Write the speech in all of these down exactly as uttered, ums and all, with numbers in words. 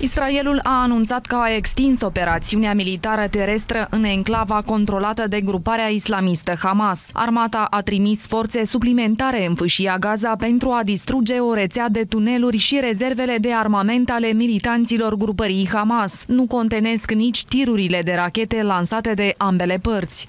Israelul a anunțat că a extins operațiunea militară terestră în enclava controlată de gruparea islamistă Hamas. Armata a trimis forțe suplimentare în fâșia Gaza pentru a distruge o rețea de tuneluri și rezervele de armament ale militanților grupării Hamas. Nu contenesc nici tirurile de rachete lansate de ambele părți.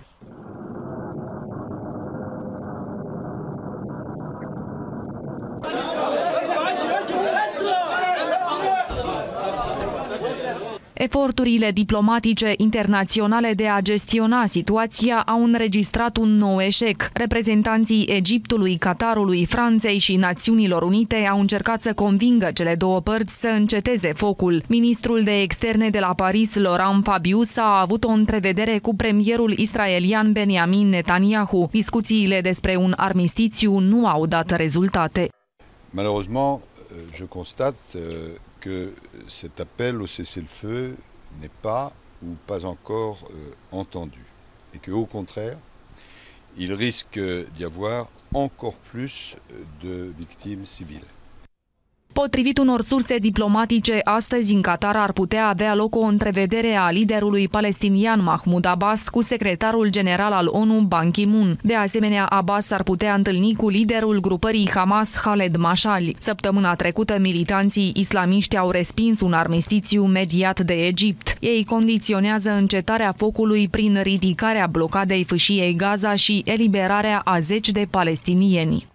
Eforturile diplomatice internaționale de a gestiona situația au înregistrat un nou eșec. Reprezentanții Egiptului, Qatarului, Franței și Națiunilor Unite au încercat să convingă cele două părți să înceteze focul. Ministrul de externe de la Paris, Laurent Fabius, a avut o întrevedere cu premierul israelian Benjamin Netanyahu. Discuțiile despre un armistițiu nu au dat rezultate. Malheureusement, je constate que cet appel au cessez-le-feu n'est pas ou pas encore euh, entendu et que, au contraire, il risque d'y avoir encore plus de victimes civiles. Potrivit unor surse diplomatice, astăzi în Qatar ar putea avea loc o întrevedere a liderului palestinian Mahmoud Abbas cu secretarul general al ONU Ban Ki-moon. De asemenea, Abbas ar putea întâlni cu liderul grupării Hamas Khaled Mashal. Săptămâna trecută, militanții islamiști au respins un armistițiu mediat de Egipt. Ei condiționează încetarea focului prin ridicarea blocadei fâșiei Gaza și eliberarea a zeci de palestinieni.